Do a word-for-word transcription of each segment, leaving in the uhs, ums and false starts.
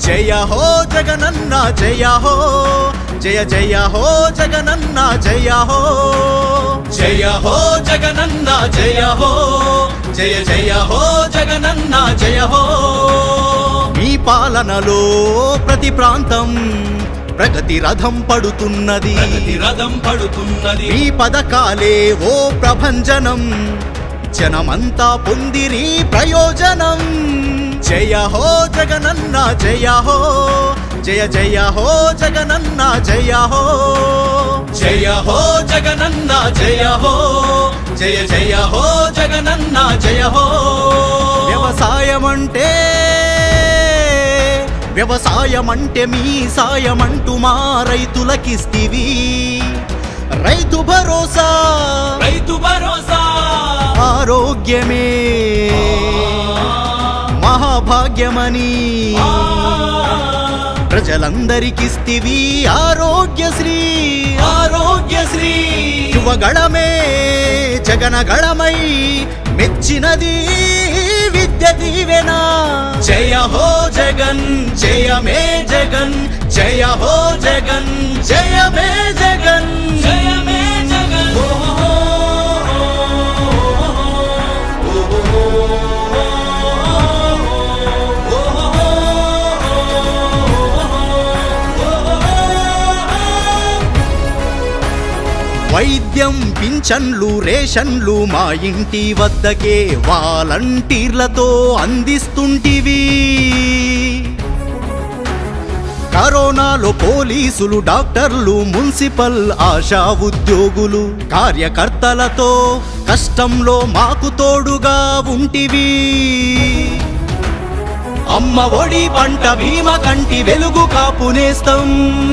జయ హో జగనన్న జయ హో జయ జయ హో జగనన్న జయ హో జయ హో జగనన్న జయ హో జయ జయ హో జగనన్న జయ హో మీ పాలనలో ప్రతి ప్రాంతం ప్రగతి రథం పడుతున్నది ప్రగతి రథం పడుతున్నది మీ పథకాలే ఓ ప్రభంజనం జనమంతా పొందిరి ప్రయోజనం జయ హో జగనన్న జయ హో జయ జయ హో జగనన్న జయ హో జయ హో జగనన్న జయ హో జయ జయ హో జగనన్న జయ హో వ్యవసాయం అంటే వ్యవసాయం అంటే మీ సాయమంటూ మా రైతులకిస్తివి రైతు భరోసా రైతు భరోసా ఆరోగ్యమే మహాభాగ్యమని ప్రజలందరికిస్తివి ఆరోగ్యశ్రీ ఆరోగ్యశ్రీ యువగళమే జగనగళమై మెచ్చినది విద్య దీవెనా జయ హో జగన్ జయమే జగన్ జయ హో జగన్ జయమే జగన్ జయమే జగన్ వైద్యం పింఛన్లు రేషన్లు మా ఇంటి వద్దకే వాలంటీర్లతో అందిస్తుంటివి కరోనాలో పోలీసులు డాక్టర్లు మున్సిపల్ ఆశా ఉద్యోగులు కార్యకర్తలతో కష్టంలో మాకు తోడుగా ఉంటివి అమ్మ ఒడి పంట భీమ కంటి వెలుగు కాపునేస్తం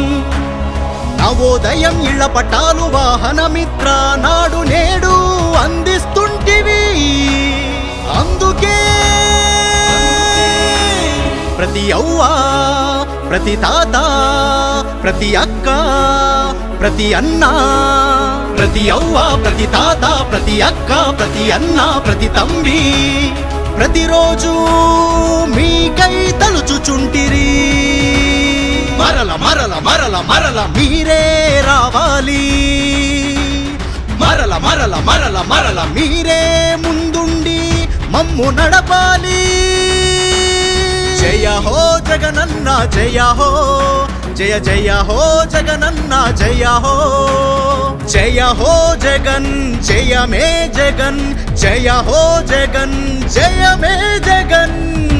నవోదయం ఇళ్ల పట్టాలు వాహన మిత్ర నాడు నేడు అందిస్తుంటివి అందుకే ప్రతి అవ్వా ప్రతి తాత ప్రతి అక్క ప్రతి అన్న ప్రతి అవ్వ ప్రతి తాత ప్రతి అక్క ప్రతి అన్న ప్రతి తంబి ప్రతిరోజు మీకై తలుచుచుంటిరి మరల మరల మరల మరల మీరే రావాలి మరల మరల మరల మరల మీరే ముందుండి మమ్ము నడపాలి జయ హో జగనన్న జయ హో జయ జయ హో జగనన్న జయ హో జయ హో జగన్ జయమే జగన్ జయ హో జగన్ జయమే జగన్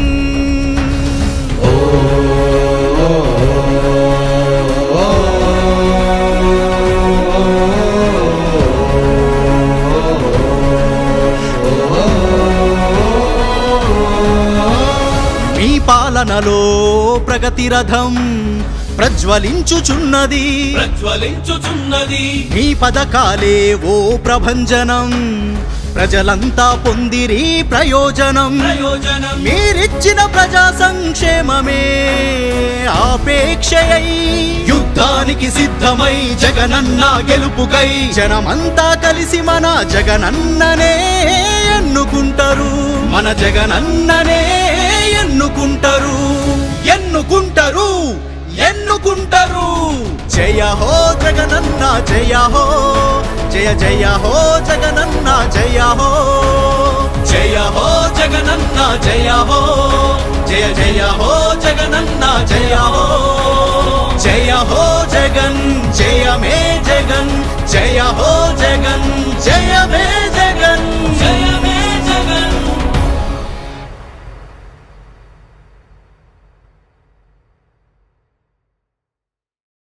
మీ పాలనలో ప్రగతి రథం ప్రజ్వలించుచున్నది ప్రజ్వలించుచున్నది మీ పథకాలే ఓ ప్రభంజనం ప్రజలంతా పొందిరి ప్రయోజనం ప్రయోజనం మీరిచ్చిన ప్రజా సంక్షేమమే ఆపేక్షయై యుద్ధానికి సిద్ధమై జగనన్న గెలుపుకై జనమంతా కలిసి మన జగనన్ననే ఎన్నుకుంటారు మన జగనన్ననే ఎన్నుకుంటారు ఎన్నుకుంటారు ఎన్నుకుంటారు జయ హో జగనన్న జయ హో జయ జయ హో జగనన్న జయ హో జయ హో జగనన్న జయ హో జయ జయ హో జగనన్న జయ హో జయ హో జగన్ జయమే జగన్ జయ హో జగన్ జయమే